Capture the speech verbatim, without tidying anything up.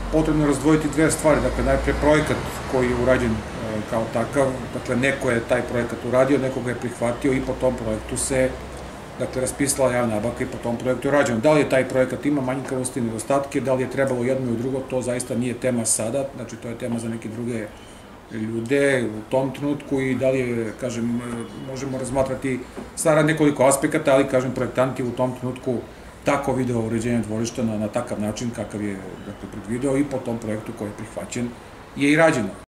potrebno razdvojiti dve stvari. Dakle, najpre projekat koji je urađen kao takav, dakle, neko je taj projekat uradio, neko ga je prihvatio i po tom projektu se, dakle, raspisala javna nabavka i po tom projektu je urađeno. Da li je taj projekat ima manjkavosti i nedostatke, da li je trebalo jedno i drugo, to zaista nije tema sada, znači to je tema za neke druge ljude u tom trenutku i da li je, kažem, možemo razmatrati stara nekoliko aspekata, ali, kažem, projektant je u tom trenutku tako video uređenje dvorišta na takav način kakav je predvideo i po tom projektu koji je prihvaćen je i rađeno.